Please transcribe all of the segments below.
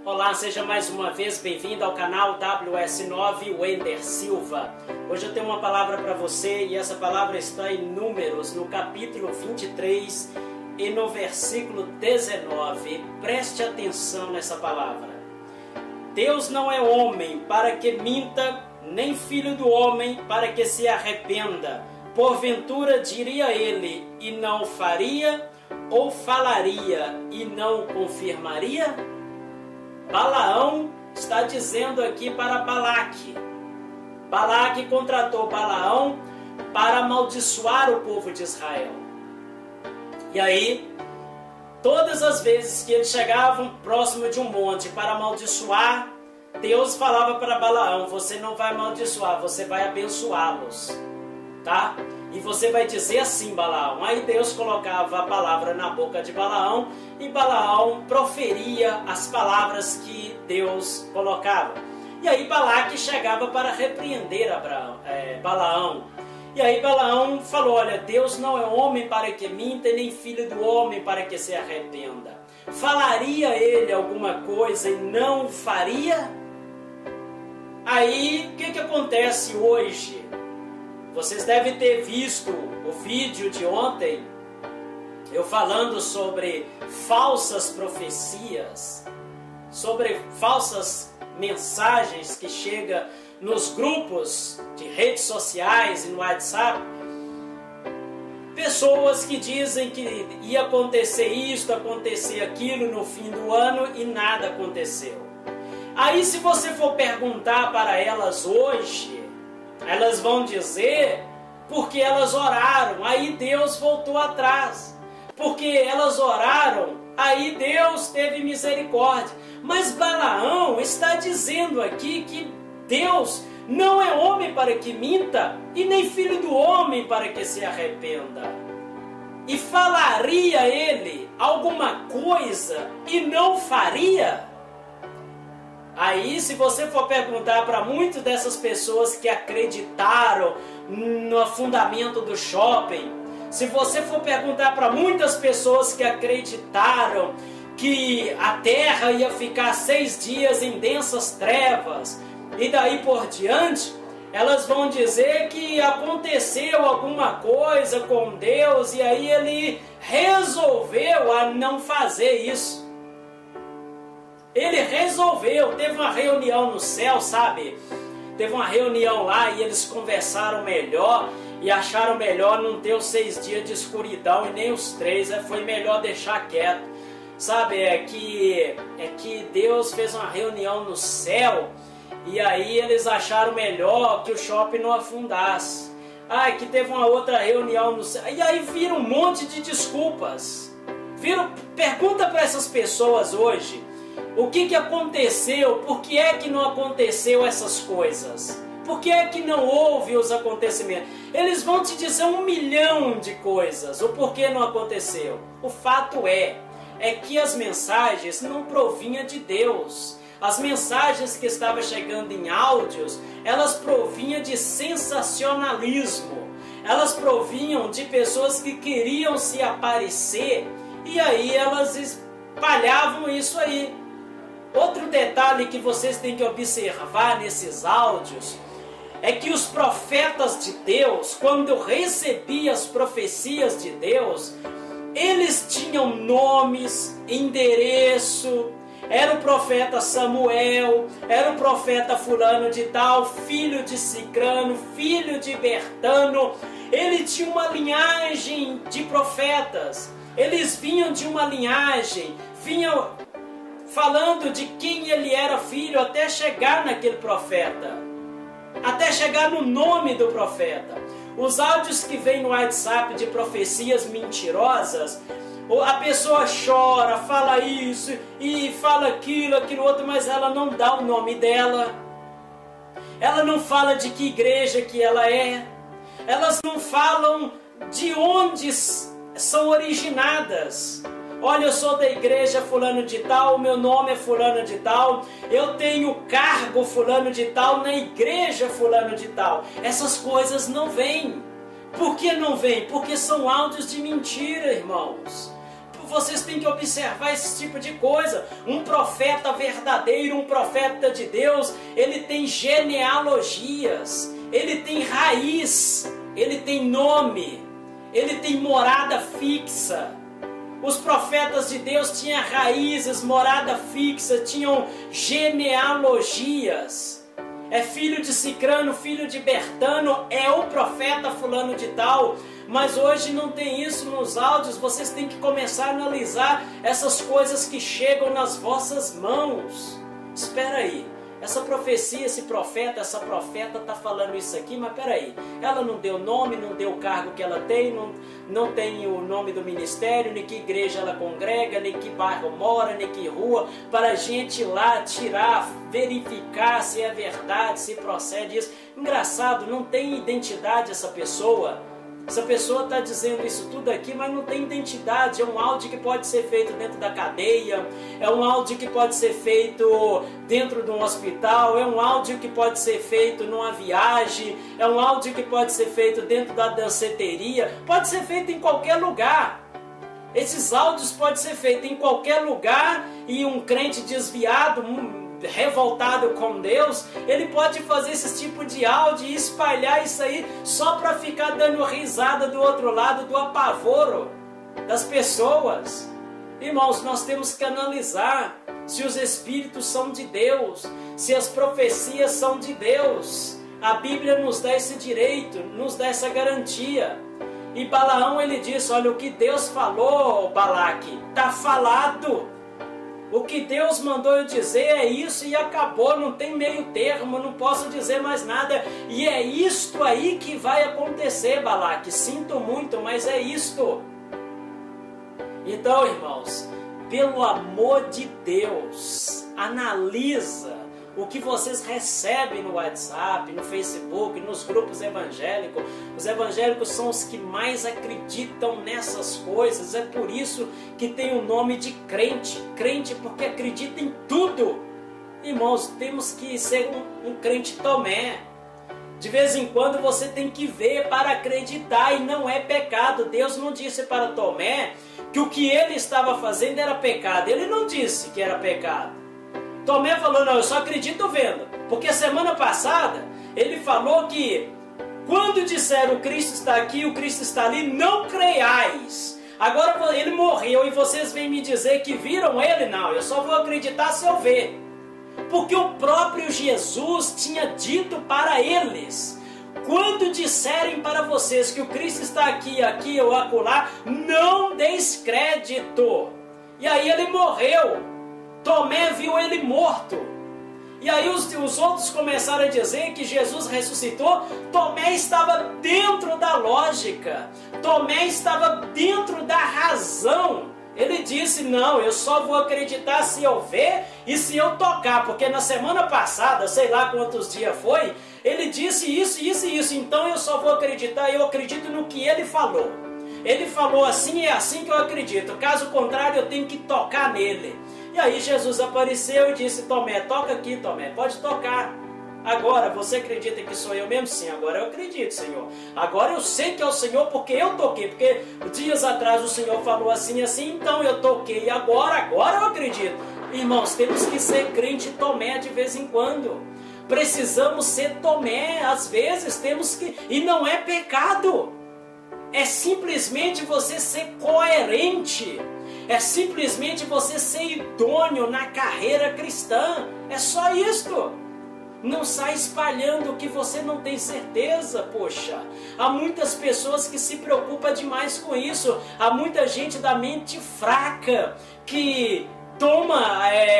Olá, seja mais uma vez bem-vindo ao canal WS9 Wender Silva. Hoje eu tenho uma palavra para você e essa palavra está em Números, no capítulo 23 e no versículo 19. Preste atenção nessa palavra. Deus não é homem para que minta, nem filho do homem para que se arrependa. Porventura diria ele e não faria, ou falaria e não confirmaria? Balaão está dizendo aqui para Balaque. Balaque contratou Balaão para amaldiçoar o povo de Israel. E aí, todas as vezes que eles chegavam próximo de um monte para amaldiçoar, Deus falava para Balaão: você não vai amaldiçoar, você vai abençoá-los, tá? E você vai dizer assim, Balaão. Aí Deus colocava a palavra na boca de Balaão e Balaão proferia as palavras que Deus colocava. E aí Balaque chegava para repreender Balaão. E aí Balaão falou: olha, Deus não é homem para que minta, nem filho do homem para que se arrependa. Falaria ele alguma coisa e não faria? Aí o que acontece hoje? Vocês devem ter visto o vídeo de ontem, eu falando sobre falsas profecias, sobre falsas mensagens que chegam nos grupos de redes sociais e no WhatsApp. Pessoas que dizem que ia acontecer isto, acontecer aquilo no fim do ano e nada aconteceu. Aí se você for perguntar para elas hoje, elas vão dizer porque elas oraram, aí Deus voltou atrás. Porque elas oraram, aí Deus teve misericórdia. Mas Balaão está dizendo aqui que Deus não é homem para que minta e nem filho do homem para que se arrependa. E falaria ele alguma coisa e não faria? Aí, se você for perguntar para muitas dessas pessoas que acreditaram no afundamento do shopping, se você for perguntar para muitas pessoas que acreditaram que a terra ia ficar 6 dias em densas trevas e daí por diante, elas vão dizer que aconteceu alguma coisa com Deus e aí ele resolveu a não fazer isso. Ele resolveu, teve uma reunião no céu, sabe? Teve uma reunião lá e eles conversaram melhor e acharam melhor não ter os 6 dias de escuridão e nem os 3, foi melhor deixar quieto. Sabe, é que Deus fez uma reunião no céu e aí eles acharam melhor que o shopping não afundasse. Que teve uma outra reunião no céu. E aí viram um monte de desculpas. Pergunta para essas pessoas hoje. O que aconteceu? Por que é que não aconteceu essas coisas? Por que é que não houve os acontecimentos? Eles vão te dizer 1 milhão de coisas. O porquê não aconteceu. O fato é que as mensagens não provinham de Deus. As mensagens que estavam chegando em áudios, elas provinham de sensacionalismo. Elas provinham de pessoas que queriam se aparecer e aí elas espalhavam isso aí. Outro detalhe que vocês têm que observar nesses áudios é que os profetas de Deus, quando recebiam as profecias de Deus, eles tinham nomes, endereço. Era o profeta Samuel, era o profeta fulano de tal, filho de Cicrano, filho de Bertano. Ele tinha uma linhagem de profetas. Eles vinham de uma linhagem, vinham falando de quem ele era filho até chegar naquele profeta, até chegar no nome do profeta. Os áudios que vêm no WhatsApp de profecias mentirosas, a pessoa chora, fala isso e fala aquilo outro, mas ela não dá o nome dela, ela não fala de que igreja que ela é, elas não falam de onde são originadas. Olha, eu sou da igreja fulano de tal, meu nome é fulano de tal, eu tenho cargo fulano de tal na igreja fulano de tal. Essas coisas não vêm. Por que não vêm? Porque são áudios de mentira, irmãos. vocês têm que observar esse tipo de coisa. Um profeta verdadeiro, um profeta de Deus, ele tem genealogias, ele tem raiz, ele tem nome, ele tem morada fixa. Os profetas de Deus tinham raízes, morada fixa, tinham genealogias. É filho de Cicrano, filho de Bertano, é o profeta fulano de tal. Mas hoje não tem isso nos áudios. Vocês têm que começar a analisar essas coisas que chegam nas vossas mãos. Espera aí, essa profecia, esse profeta, essa profeta está falando isso aqui, mas espera aí, ela não deu nome, não deu o cargo que ela tem, não tem o nome do ministério, nem que igreja ela congrega, nem que bairro mora, nem que rua, para a gente ir lá tirar, verificar se é verdade, se procede isso. Engraçado, não tem identidade essa pessoa. Essa pessoa está dizendo isso tudo aqui, mas não tem identidade. É um áudio que pode ser feito dentro da cadeia, é um áudio que pode ser feito dentro de um hospital, é um áudio que pode ser feito numa viagem, é um áudio que pode ser feito dentro da danceteria, pode ser feito em qualquer lugar. Esses áudios podem ser feitos em qualquer lugar e um crente desviado, revoltado com Deus, ele pode fazer esse tipo de áudio e espalhar isso aí só para ficar dando risada do outro lado do apavoro das pessoas. Irmãos, nós temos que analisar se os espíritos são de Deus, se as profecias são de Deus. A Bíblia nos dá esse direito, nos dá essa garantia. E Balaão, ele disse, olha, o que Deus falou, Balaque, está falado. O que Deus mandou eu dizer é isso e acabou, não tem meio termo, não posso dizer mais nada. E é isto aí que vai acontecer, Balaque. Sinto muito, mas é isto. Então, irmãos, pelo amor de Deus, analisa o que vocês recebem no WhatsApp, no Facebook, nos grupos evangélicos. Os evangélicos são os que mais acreditam nessas coisas. É por isso que tem o nome de crente. Crente porque acredita em tudo. Irmãos, temos que ser um crente Tomé. De vez em quando você tem que ver para acreditar e não é pecado. Deus não disse para Tomé que o que ele estava fazendo era pecado. Ele não disse que era pecado. Tomé falou, não, eu só acredito vendo. Porque semana passada ele falou que quando disseram o Cristo está aqui, o Cristo está ali, não creiais. Agora ele morreu e vocês vêm me dizer que viram ele? Não, eu só vou acreditar se eu ver. Porque o próprio Jesus tinha dito para eles, quando disserem para vocês que o Cristo está aqui, aqui ou acolá, não deis crédito. E aí ele morreu. Tomé viu ele morto. E aí os outros começaram a dizer que Jesus ressuscitou. Tomé estava dentro da lógica. Tomé estava dentro da razão. Ele disse, não, eu só vou acreditar se eu ver e se eu tocar. Porque na semana passada, sei lá quantos dias foi, ele disse isso, isso e isso. Então eu só vou acreditar, eu acredito no que ele falou. Ele falou assim, é assim que eu acredito. Caso contrário, eu tenho que tocar nele. E aí Jesus apareceu e disse, Tomé, toca aqui, Tomé, pode tocar. Agora, você acredita que sou eu mesmo? Sim, agora eu acredito, Senhor. Agora eu sei que é o Senhor porque eu toquei. Porque dias atrás o Senhor falou assim, assim, então eu toquei. Agora eu acredito. Irmãos, temos que ser crente Tomé de vez em quando. Precisamos ser Tomé, às vezes temos que... E não é pecado. É simplesmente você ser coerente. É simplesmente você ser idôneo na carreira cristã. É só isto. Não sai espalhando o que você não tem certeza, poxa. Há muitas pessoas que se preocupam demais com isso. Há muita gente da mente fraca que toma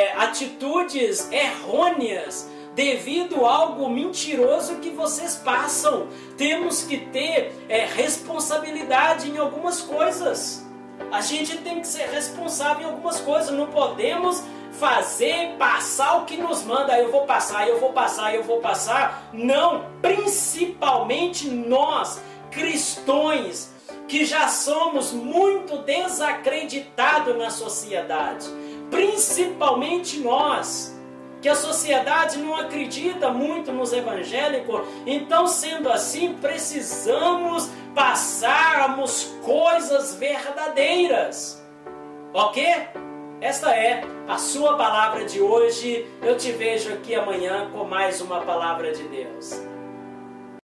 atitudes errôneas devido a algo mentiroso que vocês passam. Temos que ter responsabilidade em algumas coisas. A gente tem que ser responsável em algumas coisas. Não podemos passar o que nos manda. Eu vou passar, eu vou passar, eu vou passar. Não, principalmente nós, cristãos, que já somos muito desacreditados na sociedade. Principalmente nós, que a sociedade não acredita muito nos evangélicos. Então, sendo assim, precisamos passarmos coisas verdadeiras. Ok? Esta é a sua palavra de hoje. Eu te vejo aqui amanhã com mais uma palavra de Deus.